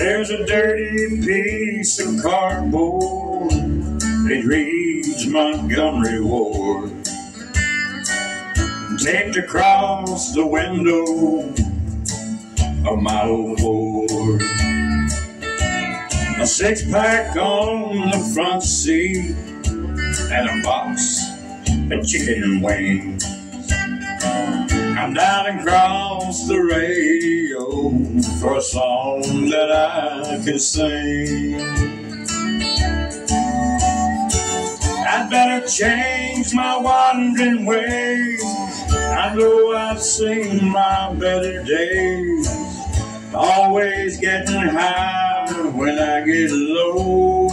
There's a dirty piece of cardboard, it reads Montgomery Ward, taped across the window of my old Ford. A six-pack on the front seat and a box of chicken wings. I'm down across the radio for a song that I can sing. I'd better change my wandering ways. I know I've seen my better days, always getting high when I get low.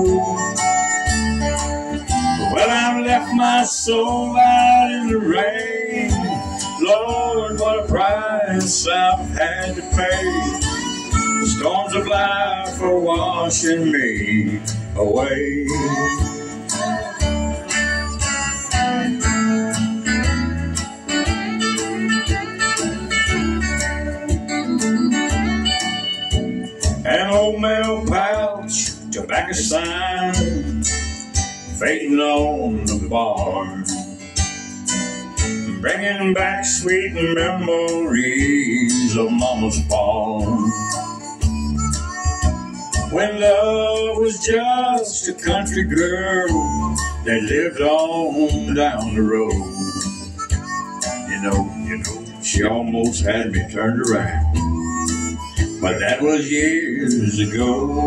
Well, I've left my soul out in the rain. Lord, what a price I've had to pay. The storms of life are washing me away. An old mail pouch, tobacco sign, fading on the bar, bringing back sweet memories of Mama's farm. When love was just a country girl that lived on down the road. You know, she almost had me turned around, but that was years ago.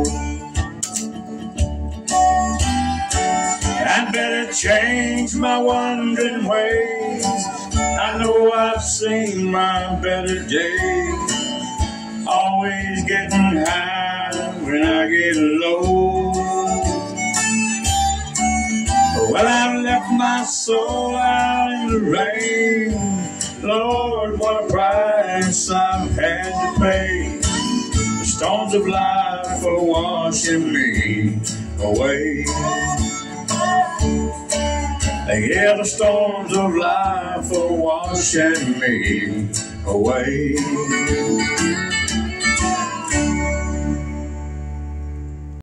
I'd better change my wandering ways. I know I've seen my better days, always getting high when I get low. Well, I've left my soul out in the rain. Lord, what a price I've had to pay. The storms of life are washing me away. Yeah, the storms of life are washing me away.